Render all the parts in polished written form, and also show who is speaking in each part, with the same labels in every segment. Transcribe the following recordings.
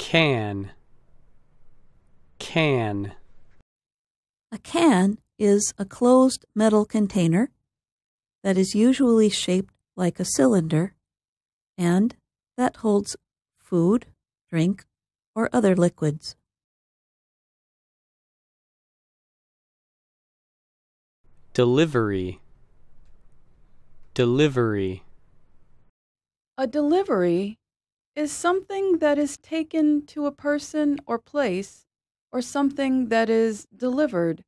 Speaker 1: can, can.
Speaker 2: A can is a closed metal container that is usually shaped like a cylinder and that holds food, drink, or other liquids.
Speaker 1: Delivery, delivery.
Speaker 3: A delivery is something that is taken to a person or place, or something that is delivered.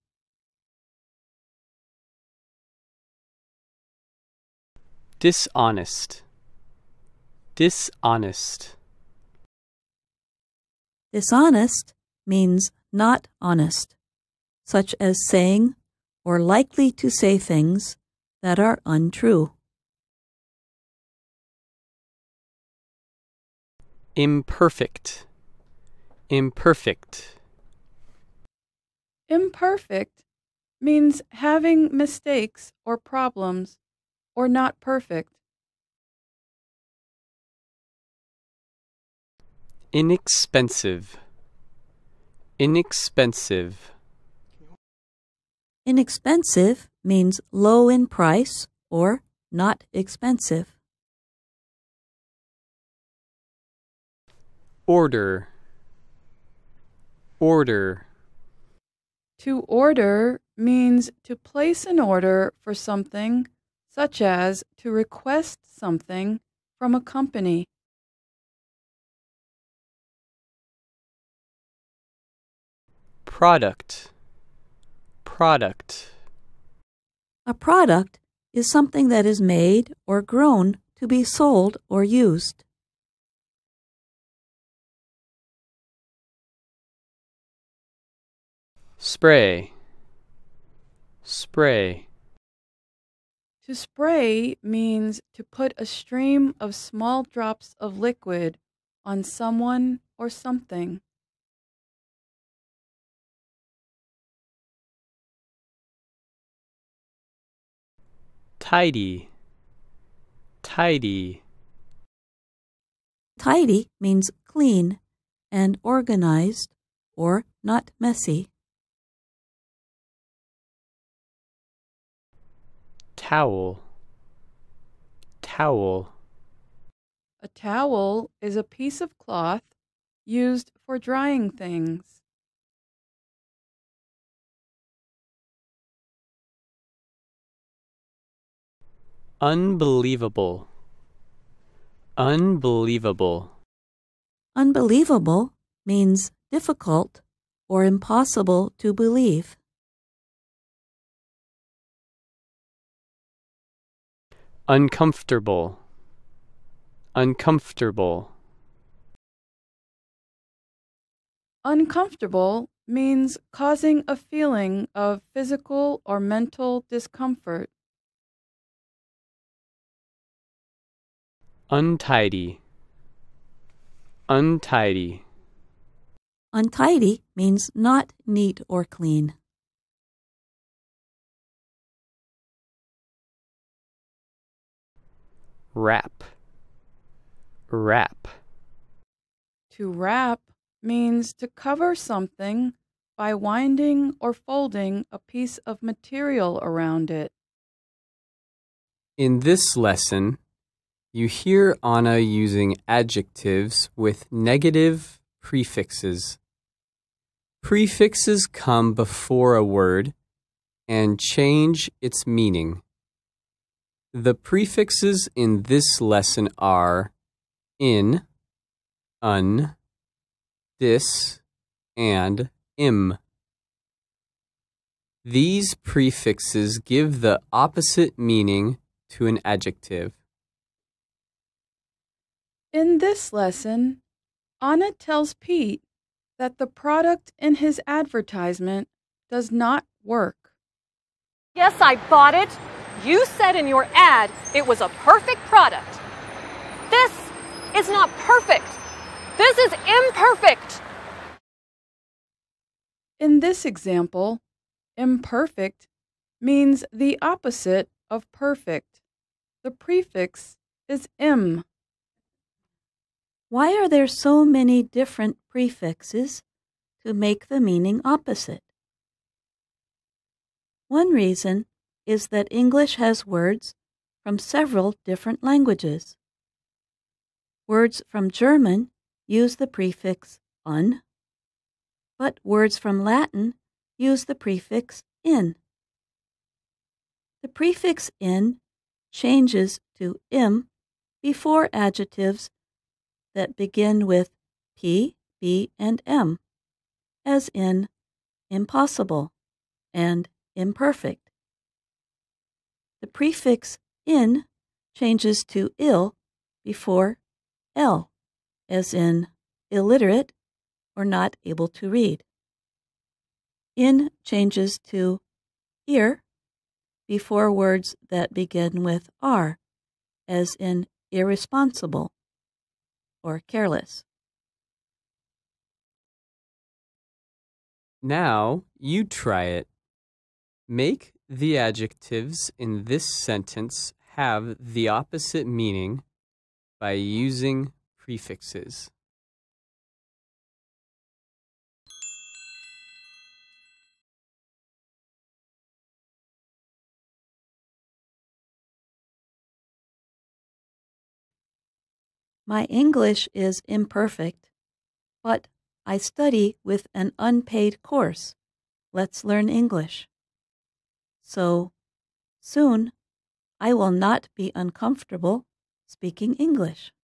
Speaker 1: Dishonest, dishonest.
Speaker 2: Dishonest means not honest, such as saying or likely to say things that are untrue.
Speaker 1: Imperfect, imperfect.
Speaker 3: Imperfect means having mistakes or problems, or not perfect.
Speaker 1: Inexpensive, inexpensive.
Speaker 2: Inexpensive means low in price or not expensive.
Speaker 1: Order, order.
Speaker 3: To order means to place an order for something, such as to request something from a company.
Speaker 1: Product, product.
Speaker 2: A product is something that is made or grown to be sold or used.
Speaker 1: Spray, spray.
Speaker 3: To spray means to put a stream of small drops of liquid on someone or something.
Speaker 1: Tidy, tidy.
Speaker 2: Tidy means clean and organized or not messy.
Speaker 1: Towel, towel.
Speaker 3: A towel is a piece of cloth used for drying things.
Speaker 1: Unbelievable, unbelievable.
Speaker 2: Unbelievable means difficult or impossible to believe.
Speaker 1: Uncomfortable, uncomfortable.
Speaker 3: Uncomfortable means causing a feeling of physical or mental discomfort.
Speaker 1: Untidy, untidy.
Speaker 2: Untidy means not neat or clean.
Speaker 1: Wrap, wrap.
Speaker 3: To wrap means to cover something by winding or folding a piece of material around it.
Speaker 1: In this lesson, you hear Anna using adjectives with negative prefixes. Prefixes come before a word and change its meaning. The prefixes in this lesson are in, un, dis, and im. These prefixes give the opposite meaning to an adjective.
Speaker 3: In this lesson, Anna tells Pete that the product in his advertisement does not work.
Speaker 4: Yes, I bought it. You said in your ad it was a perfect product. This is not perfect. This is imperfect.
Speaker 3: In this example, imperfect means the opposite of perfect. The prefix is im.
Speaker 2: Why are there so many different prefixes to make the meaning opposite? One reason is that English has words from several different languages. Words from German use the prefix un, but words from Latin use the prefix in. The prefix in changes to im before adjectives that begin with p, b, and m, as in impossible and imperfect. The prefix in changes to ill before l, as in illiterate or not able to read. In changes to ir before words that begin with r, as in irresponsible or careless.
Speaker 1: Now you try it. Make the adjectives in this sentence have the opposite meaning by using prefixes.
Speaker 2: My English is imperfect, but I study with an unpaid course. Let's learn English. So, soon, I will not be uncomfortable speaking English.